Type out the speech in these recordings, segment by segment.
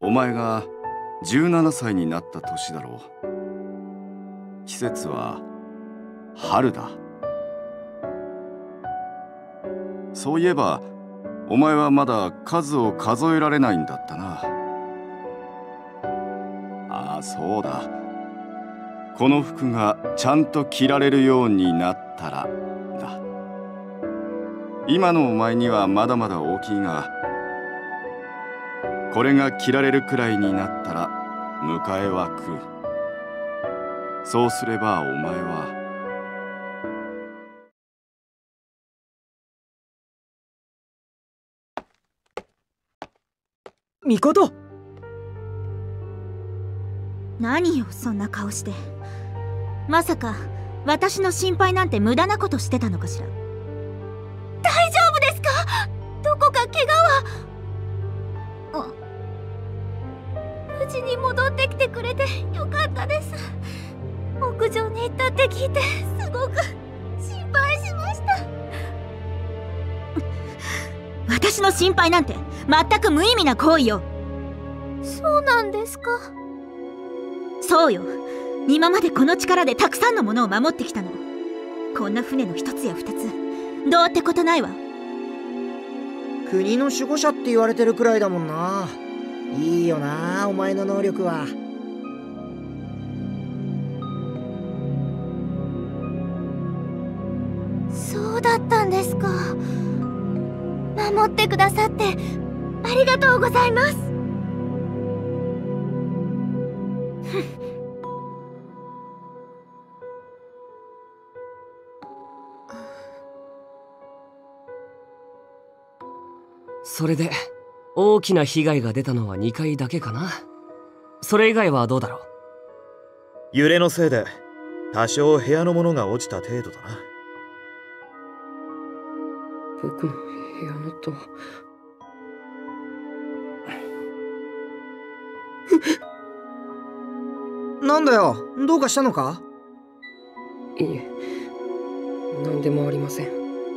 お前が17歳になった年だろう。季節は春だ。そういえばお前はまだ数を数えられないんだったな。ああ、そうだ。この服がちゃんと着られるようになったらだ。今のお前にはまだまだ大きいが、これが着られるくらいになったら迎えは来る。そうすればお前はミコト。 何よそんな顔して。まさか私の心配なんて無駄なことしてたのかしら。大丈夫ですか？どこか怪我は。無事に戻ってきてくれてよかったです。屋上に行ったって聞いてすごく心配しました。私の心配なんて全く無意味な行為よ。そうなんですか？そうよ。今までこの力でたくさんのものを守ってきたの。こんな船の一つや二つどうってことないわ。 国の守護者って言われてるくらいだもんな。いいよな、お前の能力は。 そうだったんですか。守ってくださってありがとうございます。 それで大きな被害が出たのは2階だけかな。それ以外はどうだろう。 揺れのせいで多少部屋のものが落ちた程度だな。 僕の部屋のとなんだよ、どうかしたのか？ いえ、何でもありません。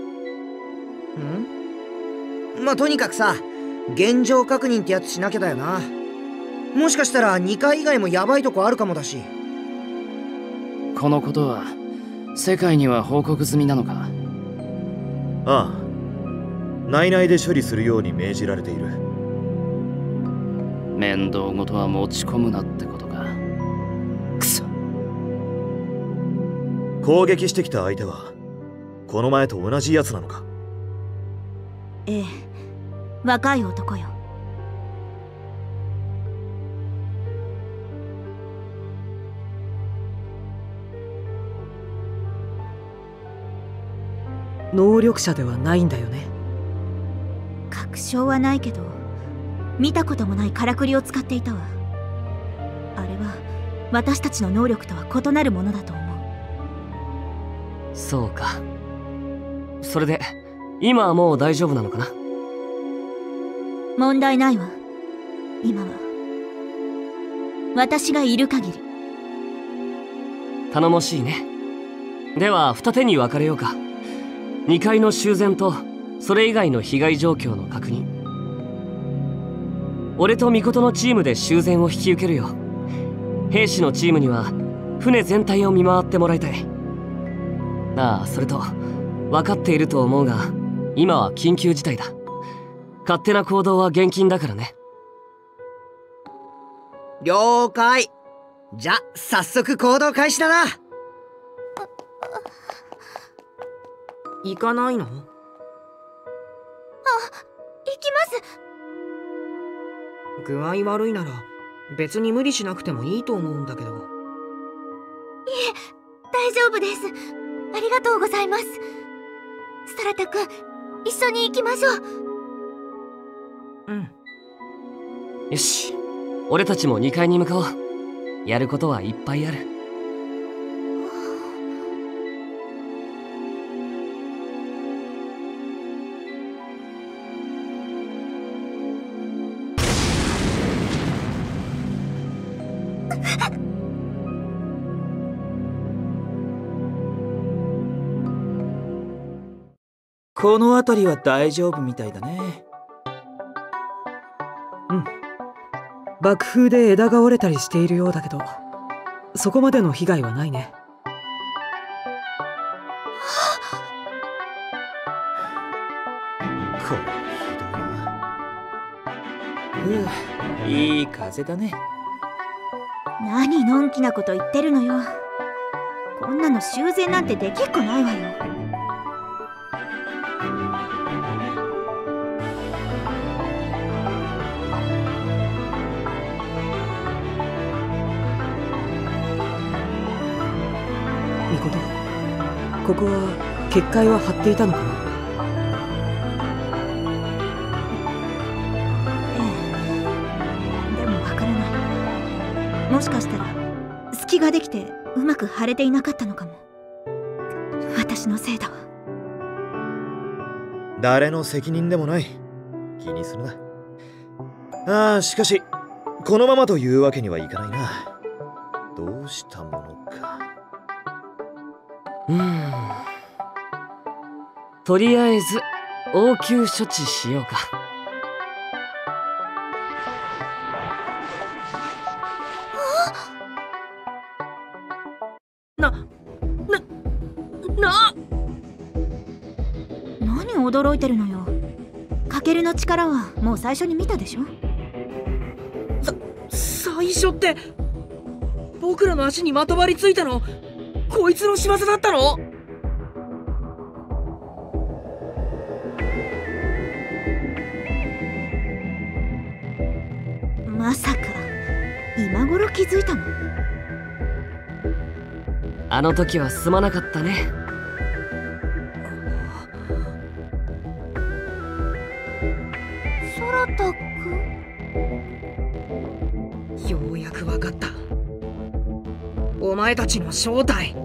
まあとにかくさ、現状確認ってやつしなきゃだよな。もしかしたら2階以外もヤバいとこあるかもだし。 このことは世界には報告済みなのか？ ああ、内々で処理するように命じられている。 面倒ごとは持ち込むなってことか。くそ。 攻撃してきた相手はこの前と同じやつなのか？ ええ、若い男よ。 能力者ではないんだよね。 確証はないけど見たこともないからくりを使っていたわ。あれは私たちの能力とは異なるものだと思う。 そうか。それで今はもう大丈夫なのかな？ 問題ないわ。今は私がいる限り。 頼もしいね。では二手に分かれようか。2階の修繕とそれ以外の被害状況の確認。俺とミコトのチームで修繕を引き受けるよ。兵士のチームには船全体を見回ってもらいたい。ああ、それと分かっていると思うが今は緊急事態だ。勝手な行動は厳禁だからね。 了解。じゃ早速行動開始だな。行かないの？ 行きます。 具合悪いなら別に無理しなくてもいいと思うんだけど。 いえ、大丈夫です。ありがとうございます。ストラタ君、一緒に行きましょう。 うん。 よし、俺たちも2階に向かおう。やることはいっぱいある。 この辺りは大丈夫みたいだね。 爆風で枝が折れたりしているようだけど、そこまでの被害はないね。 これひどいな。いい風だね。 何のんきなこと言ってるのよ。こんなの修繕なんてできっこないわよ。 みこと、ここは結界は張っていたのかな？ ええ。でもわからない。もしかしたら隙ができてうまく腫れていなかったのかも。私のせいだわ。 誰の責任でもない。気にするな。しかしこのままというわけにはいかないな。どうしたものか。 とりあえず応急処置しようか。 何驚いてるのよ。カケルの力はもう最初に見たでしょ。 最初って僕らの足にまとわりついたのこいつの仕業だったの？ まさか今頃気づいたの？ あの時はすまなかったね。 空高く。 ようやくわかった。お前たちの正体。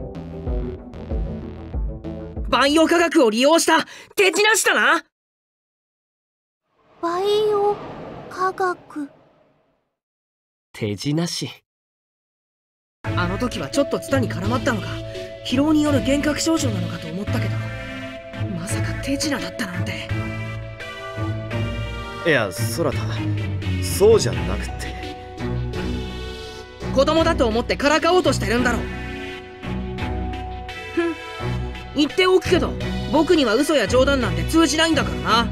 バイオ科学を利用した手品師だな。 バイオ科学。 手品師。 あの時はちょっとツタに絡まったのか疲労による幻覚症状なのかと思ったけど、まさか手品だったなんて。 いや、空田、そうじゃなくて。 子供だと思ってからかおうとしてるんだろう。言っておくけど、僕には嘘や冗談なんて通じないんだからな。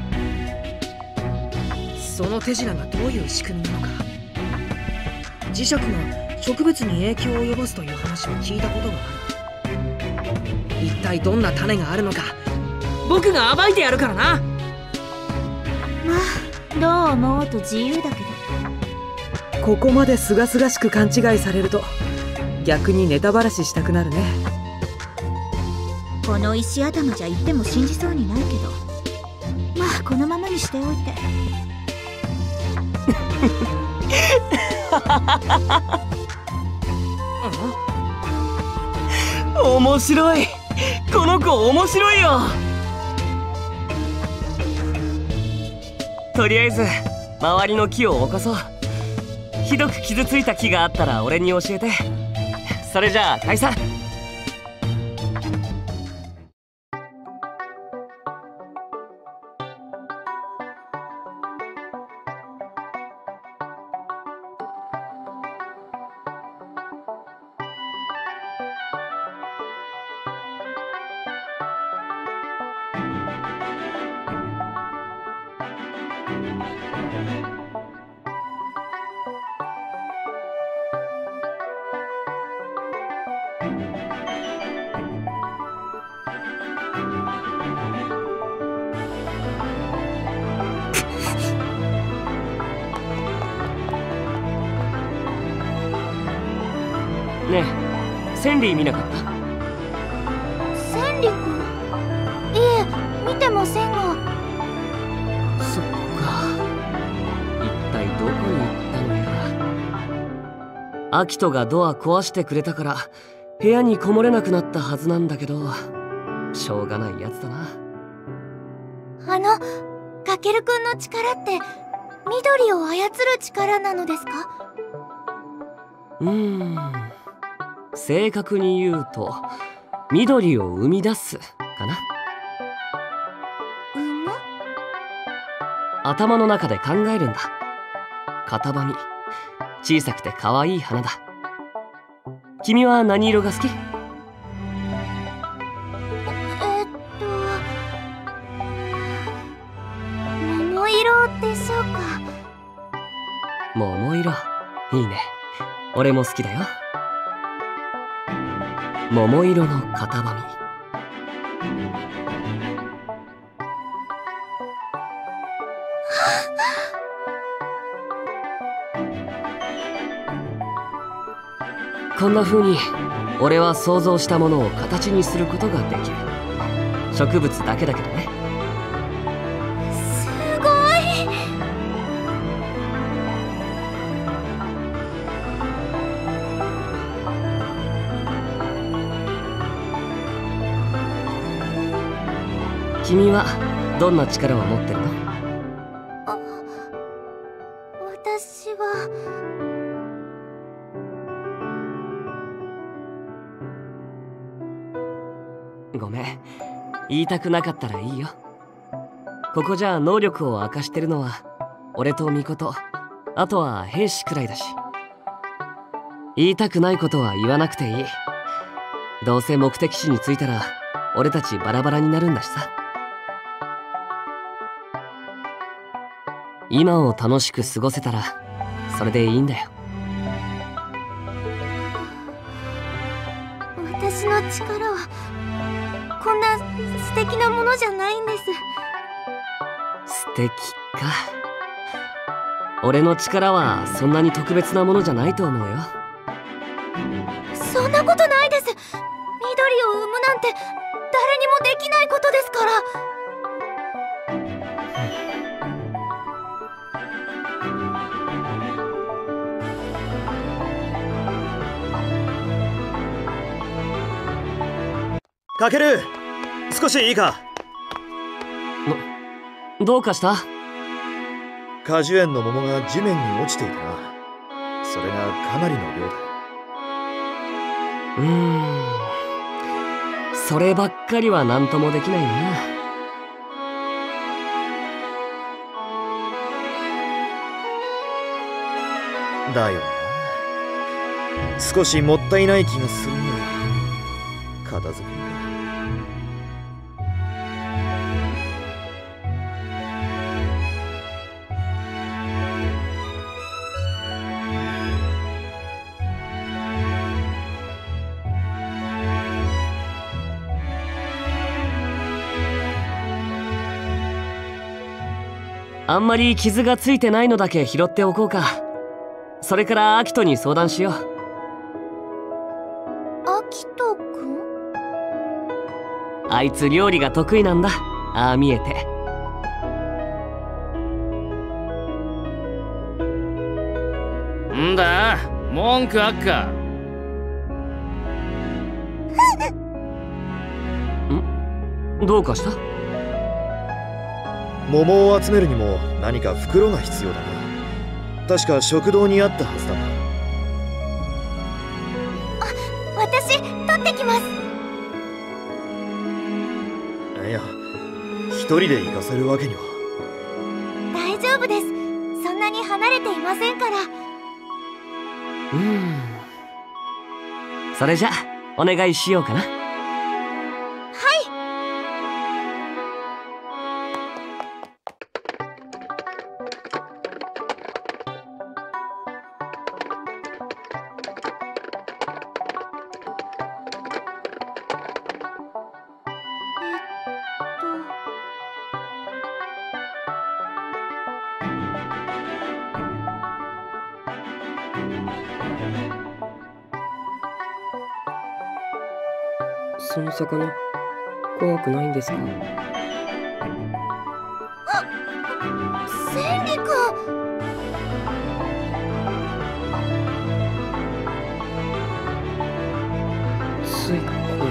その手品がどういう仕組みなのか。磁石が植物に影響を及ぼすという話を聞いたことがある。一体どんな種があるのか僕が暴いてやるからな。 まあどう思おうと自由だけど。 ここまですがすがしく勘違いされると逆にネタばらししたくなるね。 この石頭じゃ言っても信じそうにないけど、まあこのままにしておいて。 面白い。この子面白いよ。とりあえず周りの木を起こそう。ひどく傷ついた木があったら俺に教えて。それじゃあ解散。ねえ、センリー見なかった？ センリ君？いえ、見てませんが。 そっか。一体どこに行ったのやら。アキトがドア壊してくれたから部屋にこもれなくなったはずなんだけど、しょうがないやつだな。 カケル君の力って緑を操る力なのですか？ 正確に言うと緑を生み出すかな。頭の中で考えるんだ。型紙、 小さくて可愛い花だ。君は何色が好き？ 桃色でしょうか。 桃色、いいね。俺も好きだよ。桃色の型紙。こんな風に俺は想像したものを形にすることができる。植物だけだけどね。 すごい。 君はどんな力を持ってるの？ 私はごめん、言いたくなかったらいいよ。ここじゃ能力を明かしてるのは俺と巫女と、あとは兵士くらいだし。言いたくないことは言わなくていい。どうせ目的地に着いたら俺たちバラバラになるんだしさ。今を楽しく過ごせたらそれでいいんだよ。 私の力はこんな素敵なものじゃないんです。 素敵か。俺の力はそんなに特別なものじゃないと思うよ。 そんなことないです。緑を生むなんて誰にもできないことですから。 かける、少しいいか？ どうかした？ 果樹園の桃が地面に落ちていたな。それがかなりの量だ。 そればっかりは何ともできないな。 だよな。少しもったいない気がするが、片付ける。 あんまり傷がついてないのだけ拾っておこうか。それからアキトに相談しよう。 アキトくん？ あいつ料理が得意なんだ。ああ見えて。 んだ、文句あっか？ どうかした？ 桃を集めるにも何か袋が必要だな。確か食堂にあったはずだな。 私取ってきます。 いや、一人で行かせるわけには。 大丈夫です。そんなに離れていませんから。 それじゃお願いしようかな。 その魚、怖くないんですか？ 千里くん。 ついこう。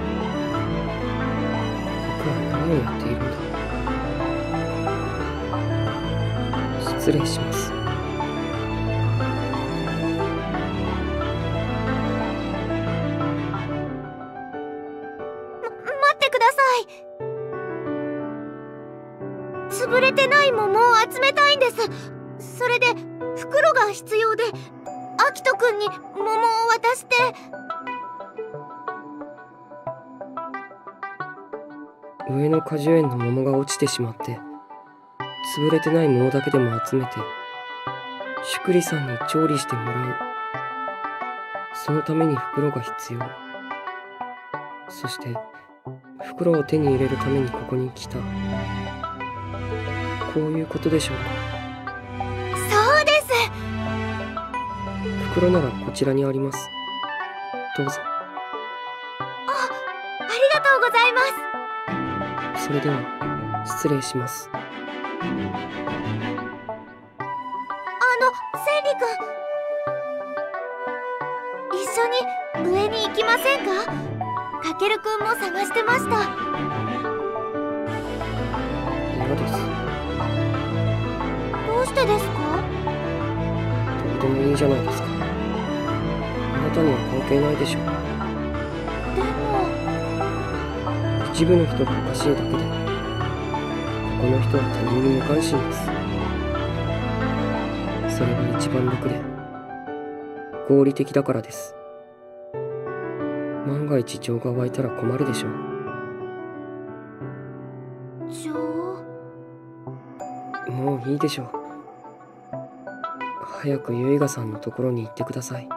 僕は何をやっているんだ？失礼します。 潰れてない桃を集めたいんです。それで袋が必要で、 アキト君に桃を渡して。 上の果樹園の桃が落ちてしまって、潰れてない桃だけでも集めてシュクリさんに調理してもらう。そのために袋が必要。そして袋を手に入れるためにここに来た。こういうことでしょうか。 そうです。 袋ならこちらにあります。どうぞ。 ありがとうございます。 それでは失礼します。 センリ君、一緒に上に行きませんか？かけるくんも探してました。 嫌です。 どうしてですか？ どうでもいいじゃないですか。あなたには関係ないでしょう。 でも一部の人がおかしいだけで、ここの人は他人に無関心です。それが一番楽で合理的だからです。万が一情が湧いたら困るでしょう。 情？ もういいでしょう。早くユイガさんのところに行ってください。 はい。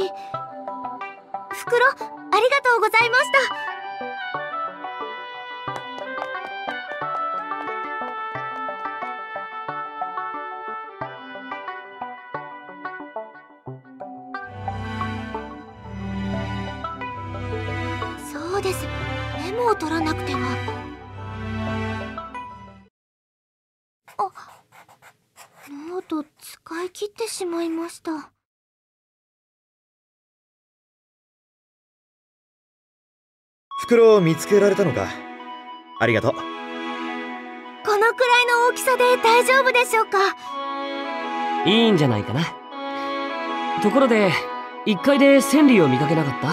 袋、ありがとうございました。そうです。メモを取らなくては。ノート使い切ってしまいました。 袋を見つけられたのか。ありがとう。 このくらいの大きさで大丈夫でしょうか？ いいんじゃないかな。ところで1階でセンリーを見かけなかった？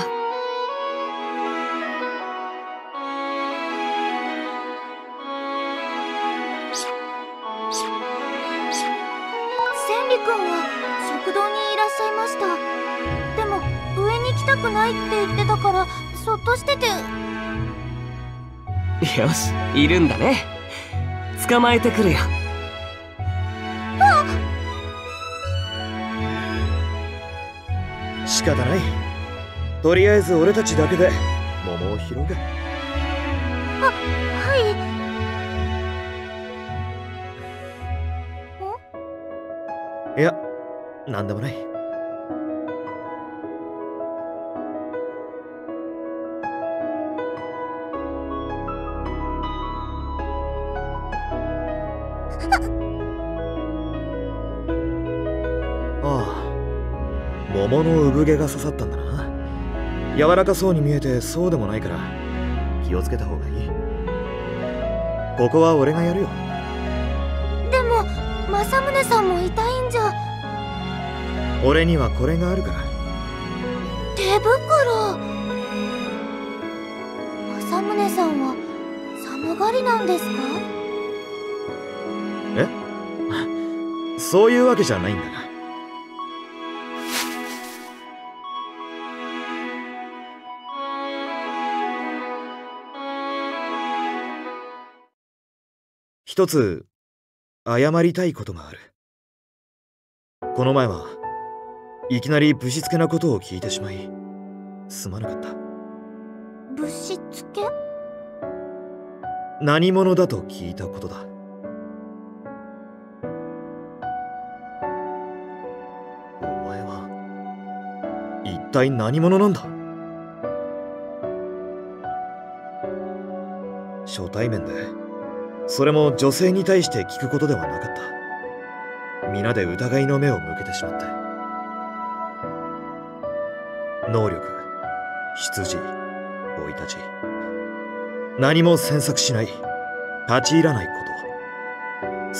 センリ君は食堂にいらっしゃいました。でも上に来たくないって言ってたからそっとしてて。 よし、いるんだね。捕まえてくるよ。 仕方ない。とりあえず俺たちだけで桃を拾うか。 はい。 いや、なんでもない。ああ、桃の産毛が刺さったんだな。柔らかそうに見えてそうでもないから気をつけた方がいい。ここは俺がやるよ。 でも政宗さんも痛いんじゃ。 俺にはこれがあるから。 手袋。政宗さんは寒がりなんですか？ え？そういうわけじゃないんだが。一つ謝りたいことがある。この前はいきなりぶしつけなことを聞いてしまいすまなかった。 ぶしつけ？ 何者だと聞いたことだ。お前は一体何者なんだ？初対面で、それも女性に対して聞くことではなかった。皆で疑いの目を向けてしまって。能力、出自、生い立ち、何も詮索しない、立ち入らないこと、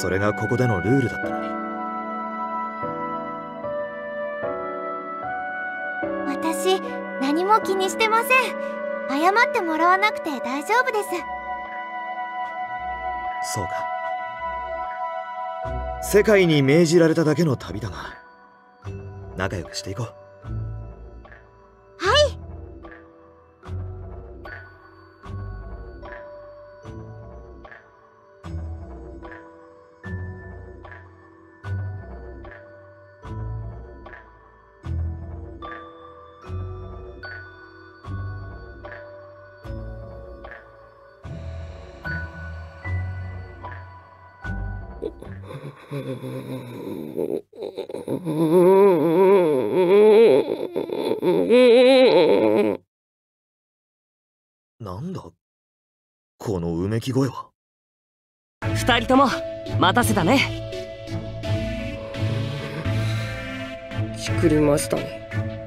それがここでのルールだったのに。 私何も気にしてません。謝ってもらわなくて大丈夫です。 そうか。世界に命じられただけの旅だが、 仲良くしていこう。 はい。 なんだこのうめき声は。 二人とも待たせたね。 作りましたね。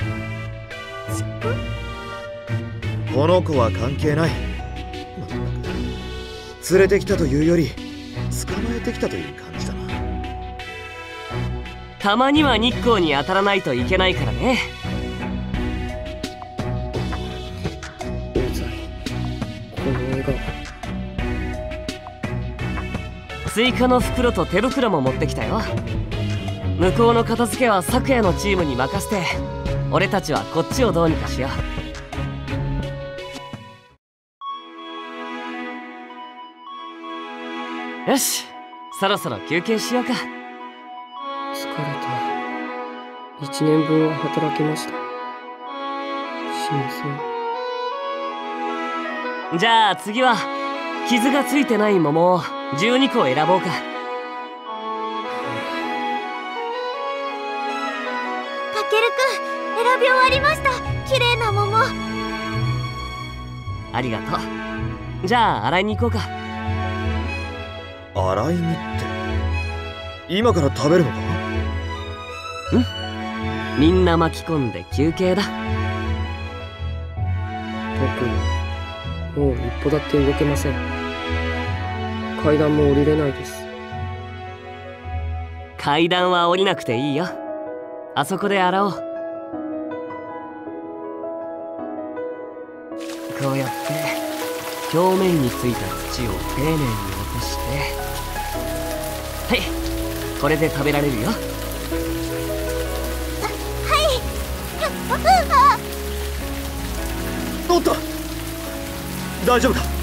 この子は関係ない。まったく連れてきたというより捕まえてきたという感じだな。 たまには日光に当たらないといけないからね。 うざい、この笑顔。 追加の袋と手袋も持ってきたよ。向こうの片付けは昨夜のチームに任せて、俺たちはこっちをどうにかしよう。よし、そろそろ休憩しようか。 疲れた。1年分は働きました。すみません。 じゃあ次は傷がついてない桃を12個選ぼうか。 かけるくん、選び終わりました。綺麗な桃。 ありがとう。じゃあ洗いに行こうか。 洗いにって今から食べるのか？ みんな巻き込んで休憩だ。 僕もう一歩だって動けません。階段も降りれないです。 階段は降りなくていいよ。あそこで洗おう。こうやって表面についた土を丁寧に落として、はい、これで食べられるよ。 おっと、大丈夫か？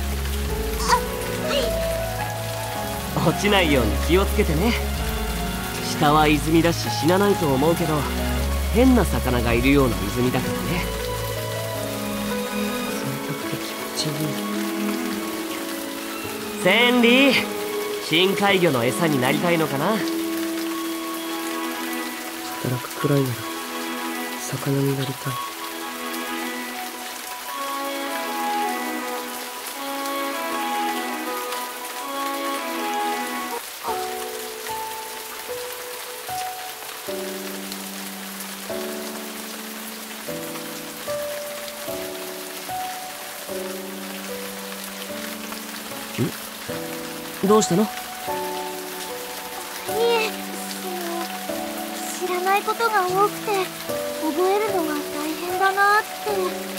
落ちないように気をつけてね。下は泉だし死なないと思うけど、変な魚がいるような泉だからね。 冷たくて気持ちいい。 センリー、深海魚の餌になりたいのかな？ 働くくらいなら魚になりたい。 どうしたの？ いえ、知らないことが多くて覚えるのが大変だなって。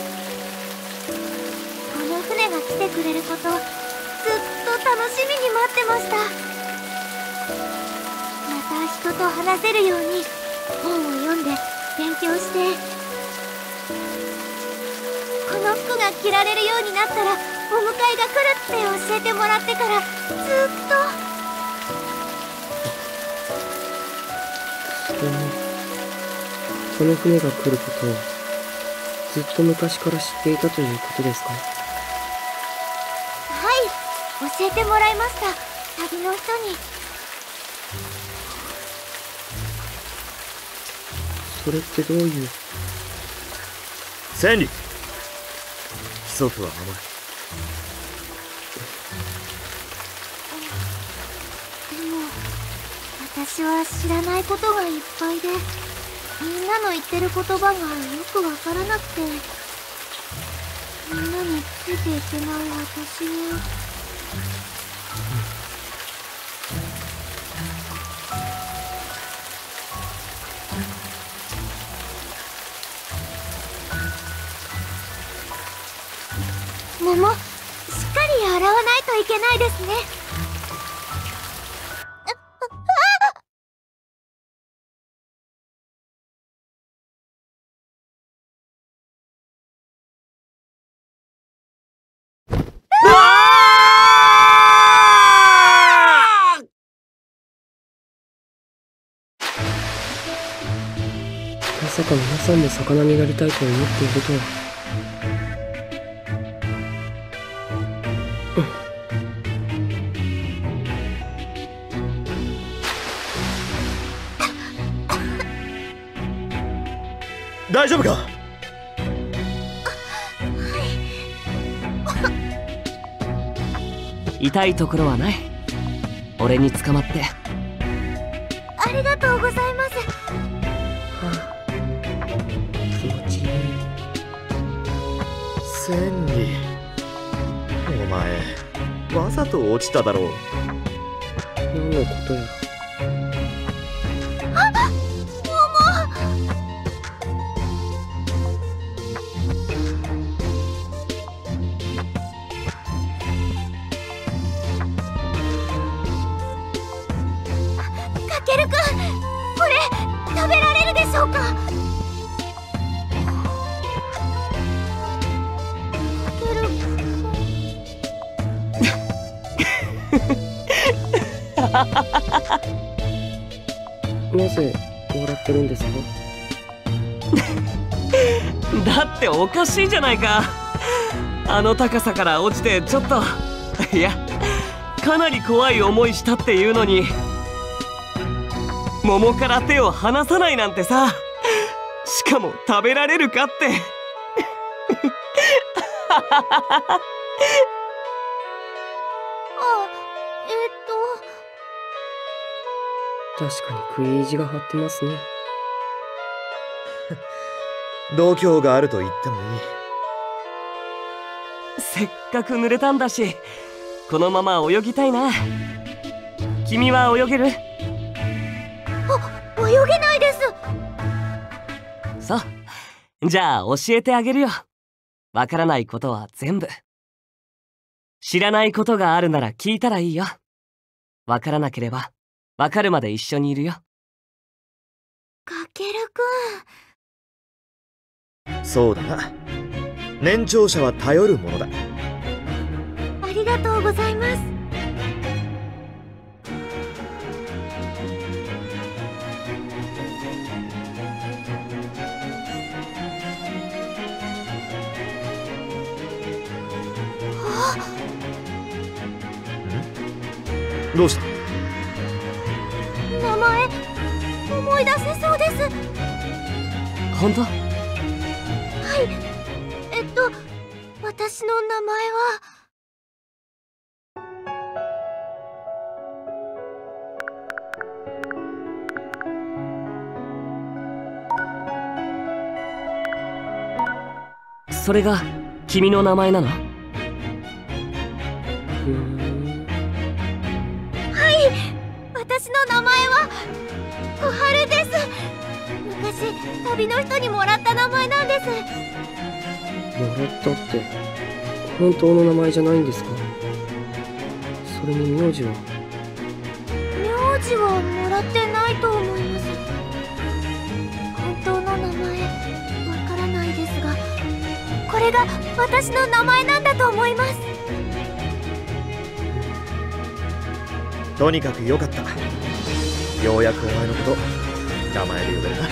この船が来てくれること、ずっと楽しみに待ってました。また人と話せるように本を読んで勉強して、この服が着られるようになったらお迎えが来るって教えてもらってからずっと。 それにこの船が来ることをずっと昔から知っていたということですか？ はい、教えてもらいました。旅の人に。 それってどういう？ 千里、規則は守る。 でも私は知らないことがいっぱいで、みんなの言ってる言葉がよくわからなくて、みんなについていけない私に。桃、しっかり洗わないといけないですね。 か皆さんも魚になりたいと思っているとは。 大丈夫か？ 痛いところはない。俺に捕まって。 ありがとうございます。 気持ちいい。 千里、お前わざと落ちただろう。 何のことやら。 かけるくん、これ食べられるでしょうか？かけるなぜ笑ってるんですか？ だっておかしいじゃないか。あの高さから落ちてちょっといやかなり怖い思いしたっていうのに、桃から手を離さないなんてさ。しかも食べられるかって確かに食い意地が張ってますね。 度胸があると言ってもいい。 せっかく濡れたんだし、このまま泳ぎたいな。君は泳げる？ 泳げないです。 そう、じゃあ教えてあげるよ。わからないことは全部。知らないことがあるなら聞いたらいいよ。わからなければわかるまで一緒にいるよ。 かけるくん。 そうだな、年長者は頼るものだ。 ありがとうございます。 どうした？ 名前思い出せそうです。 本当？ はい、私の名前はそれが君の名前なの？ 私の名前は小春です。昔旅の人にもらった名前なんです。 もらったって本当の名前じゃないんですか？それに名字は？ 名字はもらってないと思います。本当の名前わからないですが、これが私の名前なんだと思います。 とにかくよかった。ようやくお前のこと名前で呼べるな。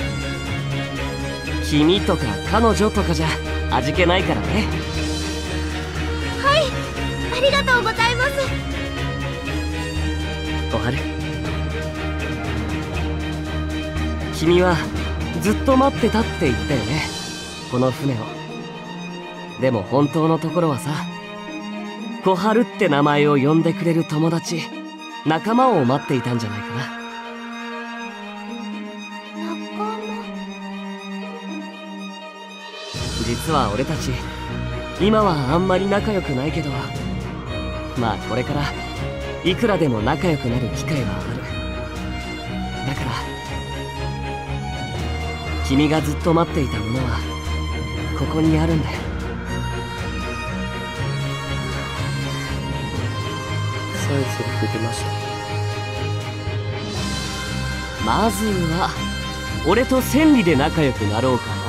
君とか彼女とかじゃ味気ないからね。 はい、ありがとうございます。 小春、君はずっと待ってたって言ったよね、この船を。でも本当のところはさ、小春って名前を呼んでくれる友達、仲間を待っていたんじゃないかな。 仲間？ 実は俺たち今はあんまり仲良くないけど、まあこれからいくらでも仲良くなる機会はある。だから君がずっと待っていたものはここにあるんだよ。 サイズが出ました。 まずは俺と千里で仲良くなろうかな。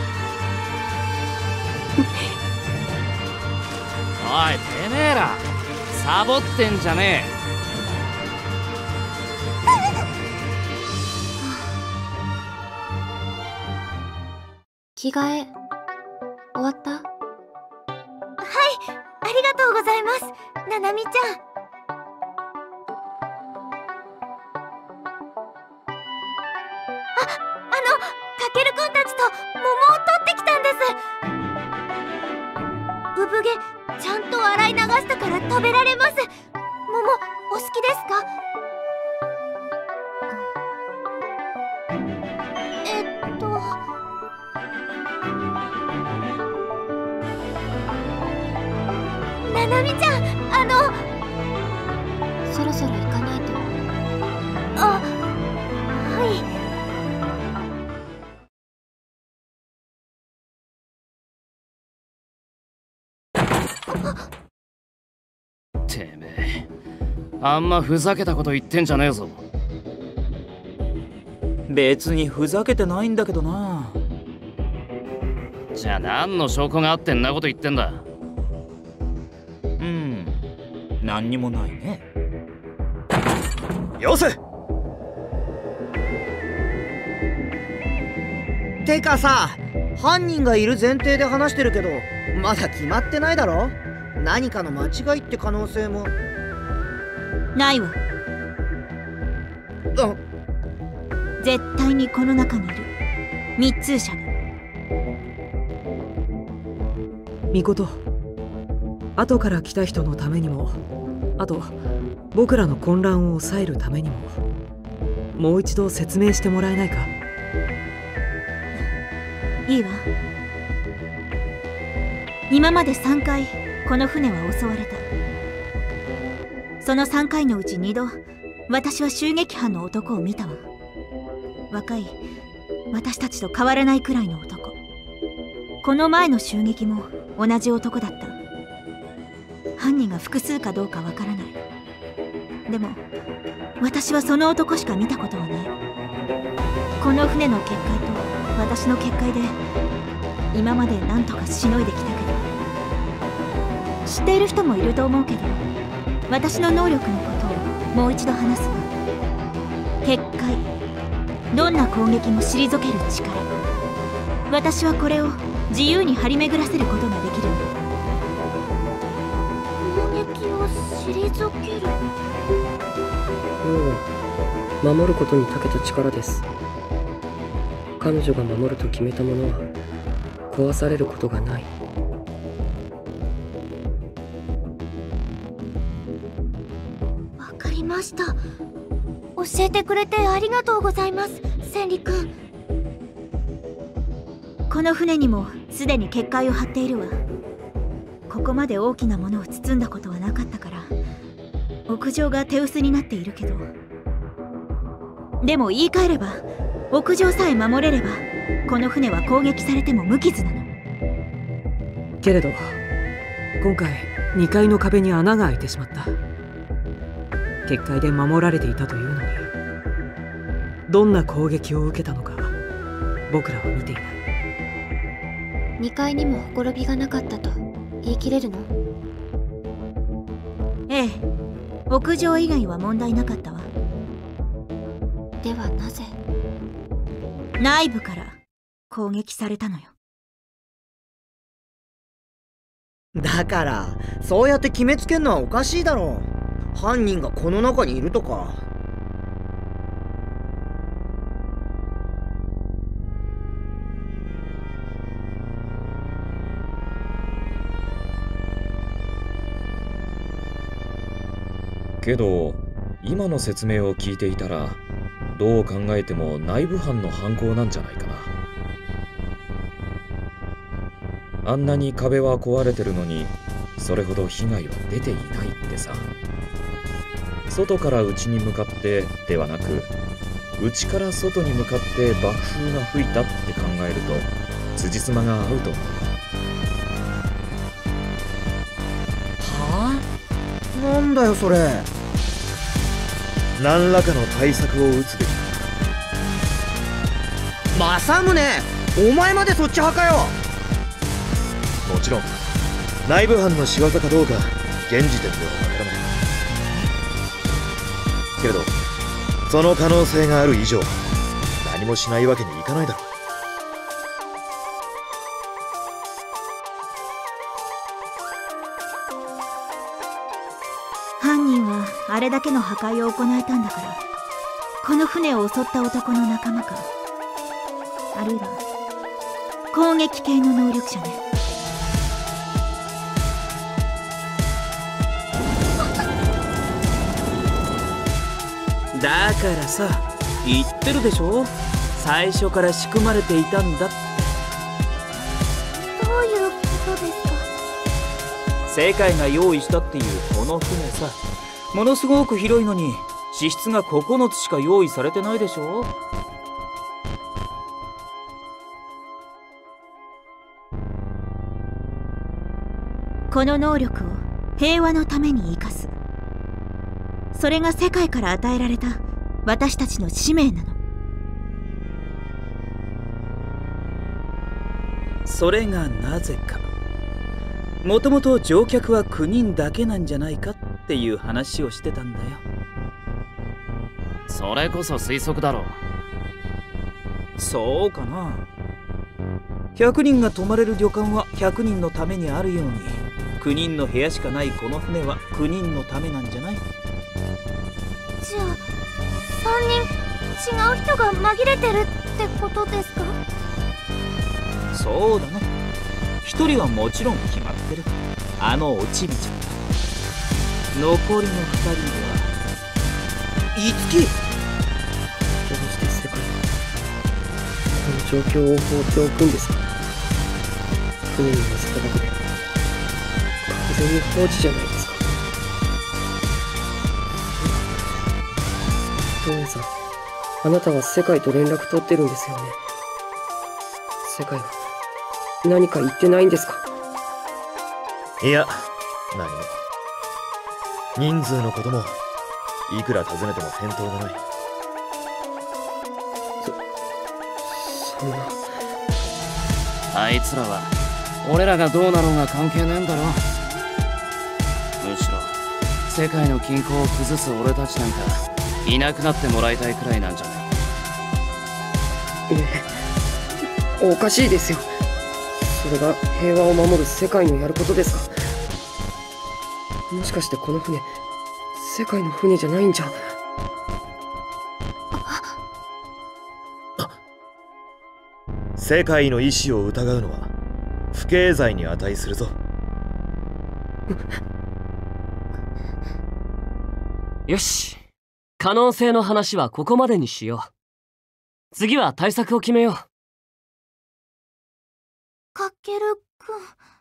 おいてめえら、サボってんじゃねえ。 着替え終わった？ はい、ありがとうございます、ななみちゃん。かけるくんたちと桃を取ってきたんです。産毛ちゃんと洗い流したから食べられます。桃お好きですか？ななみちゃん、 そろそろ行かないと。 あ、はい。 てめえ、あんまふざけたこと言ってんじゃねえぞ。 別にふざけてないんだけどな。 じゃあ何の証拠があってんなこと言ってんだ。 何にもないね。 よせ！ てかさ、犯人がいる前提で話してるけど、まだ決まってないだろ。何かの間違いって可能性もないわ。絶対にこの中にいる密通者が。 みこと、後から来た人のためにも、あと僕らの混乱を抑えるためにも、もう一度説明してもらえないか？ いいわ。今まで3回この船は襲われた。その3回のうち2度私は襲撃犯の男を見たわ。若い私たちと変わらないくらいの男。この前の襲撃も同じ男だった。犯人が複数かどうかわからない。でも私はその男しか見たことはない。この船の結界と私の結界で今まで何とかしのいできたけど、知っている人もいると思うけど、私の能力のことをもう一度話すわ。結界、どんな攻撃も退ける力。私はこれを自由に張り巡らせることができるの。攻撃を退ける。 守ることに長けた力です。彼女が守ると決めたものは壊されることがない。 わかりました。教えてくれてありがとうございます、千里くん。この船にもすでに結界を張っているわ。ここまで大きなものを包んだことはなかったから、屋上が手薄になっているけど、でも言い換えれば屋上さえ守れればこの船は攻撃されても無傷なの。 けれど今回2階の壁に穴が開いてしまった。結界で守られていたというのに、どんな攻撃を受けたのか僕らは見ていない。 2階にもほころびがなかったと言い切れるの？ ええ、屋上以外は問題なかったわ。 ではなぜ内部から攻撃されたのよ。 だからそうやって決めつけんのはおかしいだろう。犯人がこの中にいるとか。 けど今の説明を聞いていたら、どう考えても内部犯の犯行なんじゃないかな。あんなに壁は壊れてるのにそれほど被害は出ていないってさ。外から内に向かってではなく、内から外に向かって爆風が吹いたって考えると辻褄が合うと思う。 はあ？なんだよそれ。 何らかの対策を打つべきだ。 政宗、お前までそっち派かよ。 もちろん内部犯の仕業かどうか現時点では分からないけれど、その可能性がある以上何もしないわけにいかないだろがあれだけの破壊を行えたんだから、この船を襲った男の仲間か、あるいは攻撃系の能力者ね。 だからさ、言ってるでしょ、最初から仕組まれていたんだって。 どういうことですか？ 世界が用意したっていうこの船さ、ものすごく広いのに支出が9つしか用意されてないでしょ。 この能力を平和のために生かす、それが世界から与えられた私たちの使命なの。 それがなぜか、もともと乗客は9人だけなんじゃないかっていう話をしてたんだよ。 それこそ推測だろう。 そうかな。100人が泊まれる旅館は100人のためにあるように、9人の部屋しかないこの船は9人のためなんじゃない？ じゃあ3人違う人が紛れてるってことですか？ そうだね。1人はもちろん決まってる。あのおちびちゃんだ。残りの2人はいつき。 どうして世界はこの状況を放っておくんですか？船に乗せただけで完全に放置じゃないですか。トーンさん、あなたは世界と連絡取ってるんですよね。世界は何か言ってないんですか？ いや、何も。人数のこともいくら尋ねても返答がない。 そんな。 あいつらは俺らがどうなろうが関係ねえんだろ。むしろ世界の均衡を崩す俺たちなんかいなくなってもらいたいくらいなんじゃないか。 ねえ、おかしいですよ。それが平和を守る世界のやることですか？もしかしてこの船、世界の船じゃないんじゃ。 世界の意志を疑うのは不敬罪に値するぞ。 よし、可能性の話はここまでにしよう。次は対策を決めよう。 かけるく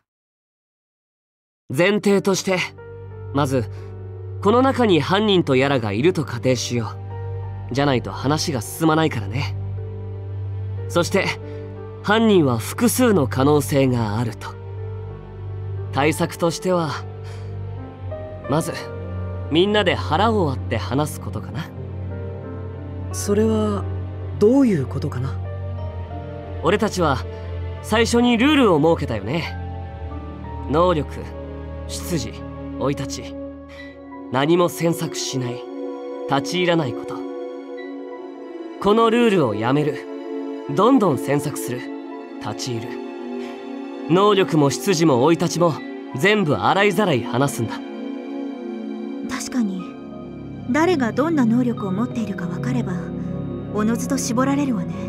ん。 前提としてまずこの中に犯人とやらがいると仮定しよう。じゃないと話が進まないからね。そして犯人は複数の可能性があると。対策としてはまずみんなで腹を割って話すことかな。 それはどういうことかな？ 俺たちは最初にルールを設けたよね。能力、出自、生い立ち、何も詮索しない、立ち入らないこと。このルールをやめる、どんどん詮索する、立ち入る。能力も出自も生い立ちも全部洗いざらい話すんだ。 確かに誰がどんな能力を持っているか分かればおのずと絞られるわね。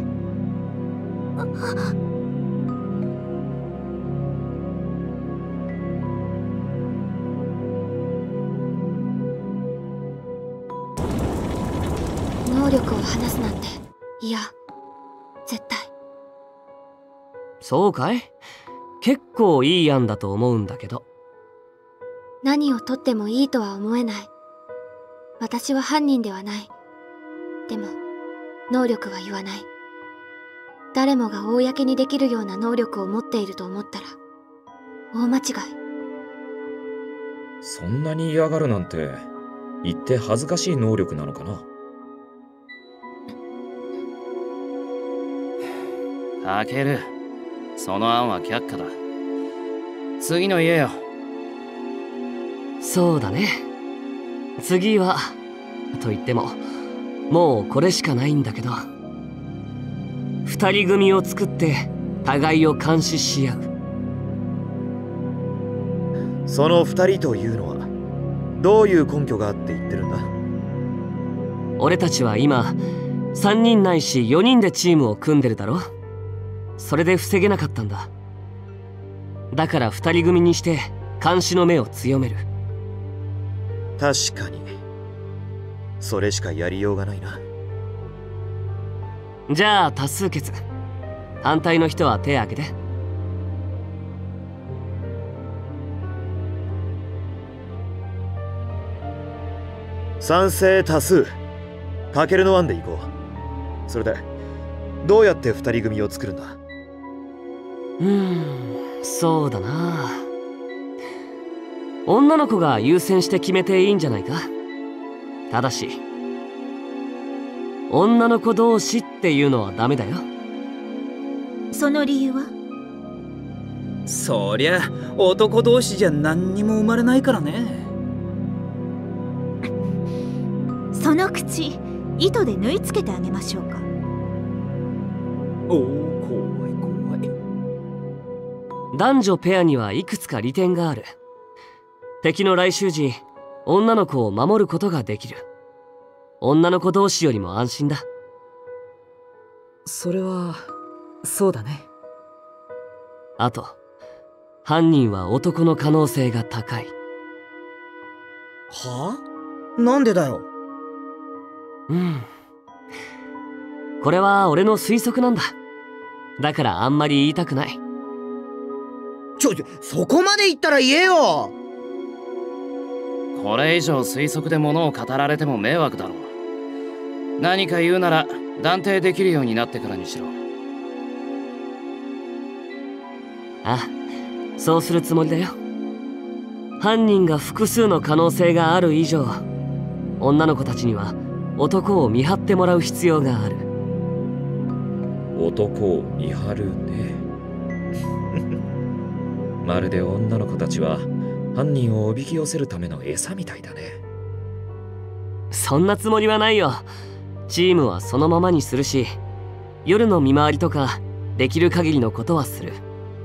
能力を話すなんて嫌、絶対。 そうかい？結構いい案だと思うんだけど。 何をとってもいいとは思えない。私は犯人ではない。でも能力は言わない。誰もが公にできるような能力を持っていると思ったら大間違い。 そんなに嫌がるなんて言って恥ずかしい能力なのかな。 タケル、その案は却下だ。次の家よ。 そうだね。次はと言ってももうこれしかないんだけど、二人組を作って互いを監視し合う。 その二人というのはどういう根拠があって言ってるんだ？ 俺たちは今3人ないし4人でチームを組んでるだろ。それで防げなかったんだ。だから2人組にして監視の目を強める。 確かにそれしかやりようがないな。 じゃあ多数決。反対の人は手挙げて。 賛成多数。かけるの案でいこう。それでどうやって2人組を作るんだ？ そうだな。女の子が優先して決めていいんじゃないか。ただし女の子同士っていうのはダメだよ。 その理由は？ そりゃ男同士じゃ何にも生まれないからね。 その口糸で縫い付けてあげましょうか。 おお、怖い怖い。 男女ペアにはいくつか利点がある。敵の来襲時女の子を守ることができる。女の子同士よりも安心だ。 それはそうだね。 あと犯人は男の可能性が高い。 はあ？なんでだよ。 これは俺の推測なんだ。だからあんまり言いたくない。 そこまで言ったら言えよ。 これ以上推測で物を語られても迷惑だろう。何か言うなら断定できるようになってからにしろ。 あ、そうするつもりだよ。犯人が複数の可能性がある以上、女の子たちには男を見張ってもらう必要がある。 男を見張るね。まるで女の子たちは犯人をおびき寄せるための餌みたいだね。 そんなつもりはないよ。チームはそのままにするし、夜の見回りとかできる限りのことはする。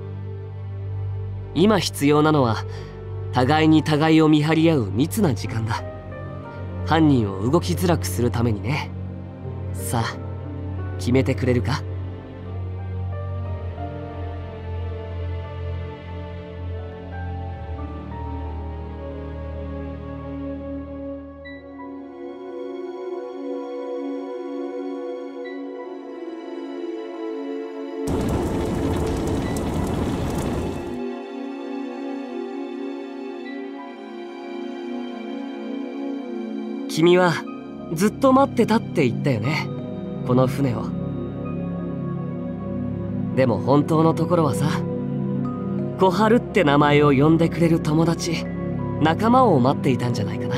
今必要なのは互いに互いを見張り合う密な時間だ。犯人を動きづらくするためにね。さあ決めてくれるか？君はずっと待ってたって言ったよね、この船を。でも本当のところはさ、小春って名前を呼んでくれる友達、仲間を待っていたんじゃないかな。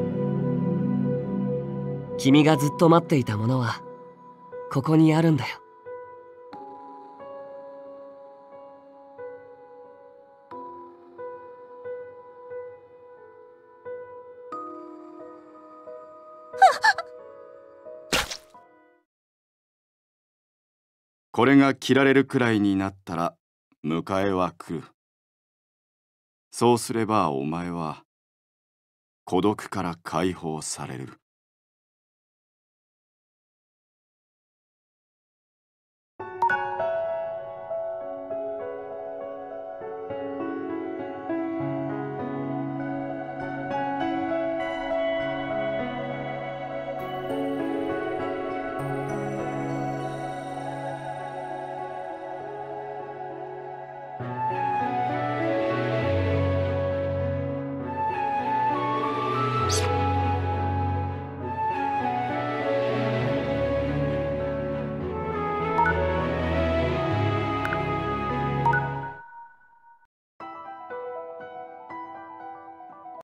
君がずっと待っていたものはここにあるんだよ。 これが切られるくらいになったら迎えは来る。そうすればお前は孤独から解放される。 シャッ